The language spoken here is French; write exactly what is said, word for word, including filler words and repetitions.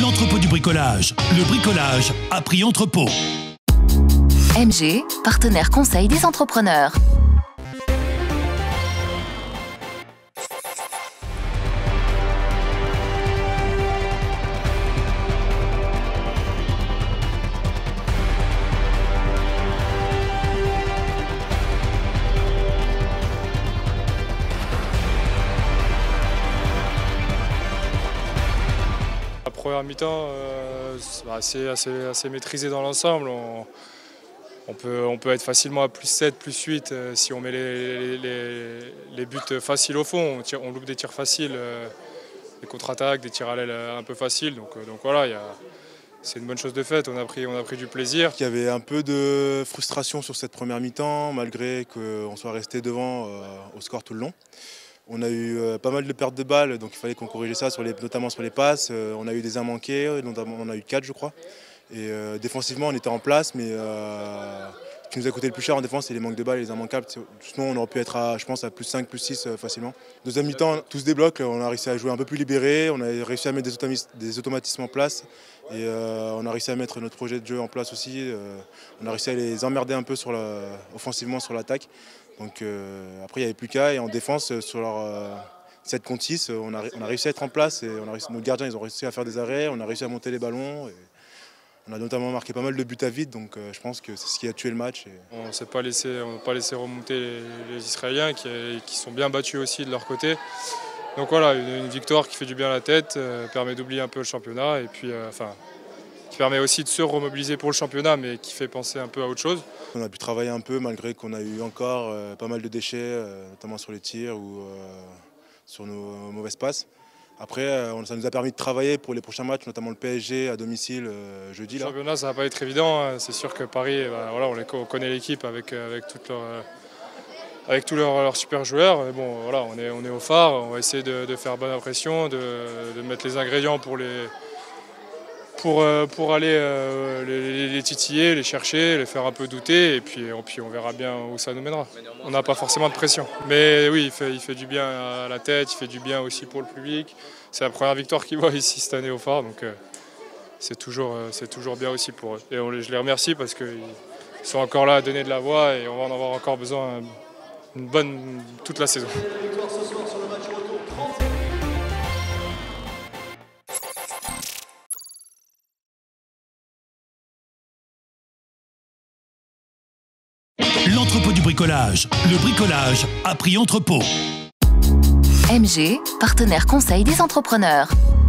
L'entrepôt du bricolage. Le bricolage à prix entrepôt. M G, partenaire conseil des entrepreneurs. La première mi-temps, euh, c'est assez, assez, assez maîtrisé dans l'ensemble. On, on, peut, on peut être facilement à plus sept, plus huit euh, si on met les, les, les buts faciles au fond. On, tire, on loupe des tirs faciles, euh, des contre-attaques, des tirs à l'aile un peu faciles. Donc, euh, donc voilà, y a, c'est une bonne chose de fait. On a pris, on a pris du plaisir. Il y avait un peu de frustration sur cette première mi-temps, malgré qu'on soit resté devant euh, au score tout le long. On a eu euh, pas mal de pertes de balles, donc il fallait qu'on corrige ça, sur les, notamment sur les passes. Euh, on a eu des uns manqués, notamment on a eu quatre je crois. Et euh, défensivement on était en place, mais euh, ce qui nous a coûté le plus cher en défense, c'est les manques de balles et les immanquables. Sinon on aurait pu être à, je pense, à plus cinq, plus six euh, facilement. Deuxième mi-temps, tout se débloque, on a réussi à jouer un peu plus libéré, on a réussi à mettre des, automatis des automatismes en place. Et euh, on a réussi à mettre notre projet de jeu en place aussi. Euh, on a réussi à les emmerder un peu sur la, offensivement sur l'attaque. Donc euh, après il n'y avait plus qu'à, et en défense sur leur euh, sept contre six, on a, on a réussi à être en place, et on a réussi, nos gardiens ils ont réussi à faire des arrêts, on a réussi à monter les ballons. Et on a notamment marqué pas mal de buts à vide, donc euh, je pense que c'est ce qui a tué le match. Et... On ne s'est pas laissé, on n'a pas laissé remonter les, les Israéliens qui, qui sont bien battus aussi de leur côté. Donc voilà, une, une victoire qui fait du bien à la tête, euh, permet d'oublier un peu le championnat, et puis euh, enfin, qui permet aussi de se remobiliser pour le championnat, mais qui fait penser un peu à autre chose. On a pu travailler un peu malgré qu'on a eu encore euh, pas mal de déchets, euh, notamment sur les tirs ou euh, sur nos mauvaises passes. Après, euh, ça nous a permis de travailler pour les prochains matchs, notamment le P S G à domicile euh, jeudi. Le championnat, ça ne va pas être évident. Hein. C'est sûr que Paris, bah, voilà, on, les, on connaît l'équipe avec, avec, toute leur, avec tous leurs, leurs super joueurs. Mais bon, voilà, on est, on est au phare, on va essayer de, de faire bonne impression, de, de mettre les ingrédients pour les... Pour, pour aller euh, les, les titiller, les chercher, les faire un peu douter, et puis, et puis on verra bien où ça nous mènera. On n'a pas forcément de pression. Mais oui, il fait, il fait du bien à la tête, il fait du bien aussi pour le public. C'est la première victoire qu'ils voient ici cette année au phare, donc euh, c'est toujours, euh, c'est toujours bien aussi pour eux. Et on, je les remercie parce qu'ils sont encore là à donner de la voix, et on va en avoir encore besoin une bonne, toute la saison. L'entrepôt du bricolage. Le bricolage à prix entrepôt. M G, partenaire conseil des entrepreneurs.